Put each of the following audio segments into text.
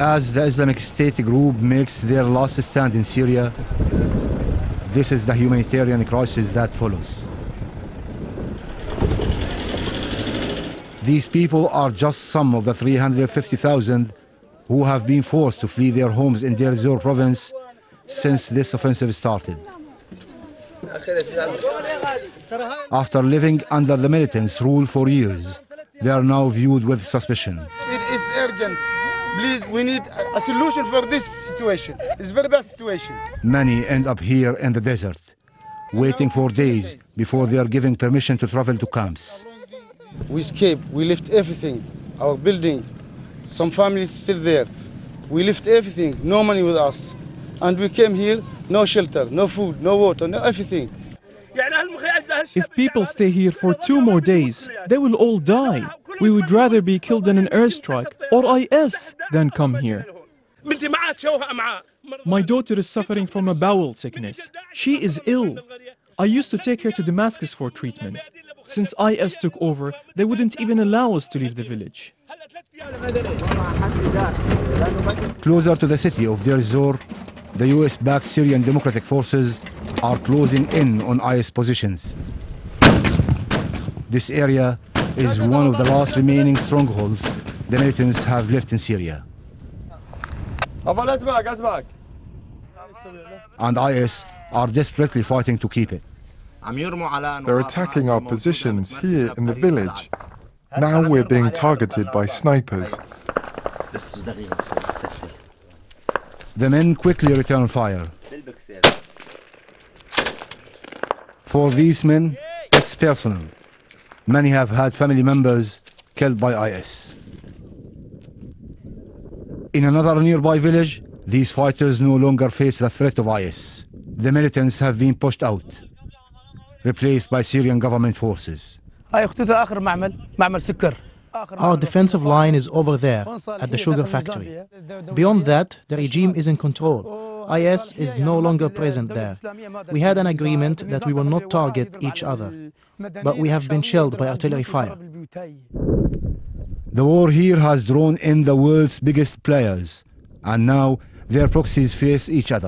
As the Islamic State group makes their last stand in Syria, this is the humanitarian crisis that follows. These people are just some of the 350,000 who have been forced to flee their homes in Deir ez-Zor province since this offensive started. After living under the militants' rule for years, they are now viewed with suspicion. It's urgent. Please, we need a solution for this situation. It's a very bad situation. Many end up here in the desert, waiting for days before they are given permission to travel to camps. We escaped. We left everything. Our building. Some families still there. We left everything. No money with us. And we came here, no shelter, no food, no water, no everything. If people stay here for 2 more days, they will all die. We would rather be killed in an airstrike or IS than come here. My daughter is suffering from a bowel sickness. She is ill. I used to take her to Damascus for treatment. Since IS took over, they wouldn't even allow us to leave the village. Closer to the city of Deir ez-Zor, the US-backed Syrian Democratic Forces are closing in on IS positions. This area is one of the last remaining strongholds the militants have left in Syria. And IS are desperately fighting to keep it. They're attacking our positions here in the village. Now we're being targeted by snipers. The men quickly return fire. For these men, it's personal. Many have had family members killed by IS. In another nearby village, these fighters no longer face the threat of IS. The militants have been pushed out, replaced by Syrian government forces. Our defensive line is over there, at the sugar factory. Beyond that, the regime is in control. IS is no longer present there. We had an agreement that we will not target each other, but we have been shelled by artillery fire. The war here has drawn in the world's biggest players, and now their proxies face each other.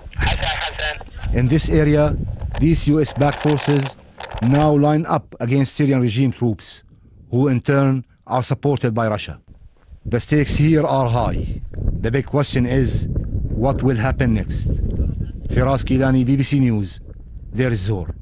In this area, these US-backed forces now line up against Syrian regime troops, who in turn are supported by Russia. The stakes here are high. The big question is, what will happen next? Firas Kilani, BBC News, Deir ez-Zor.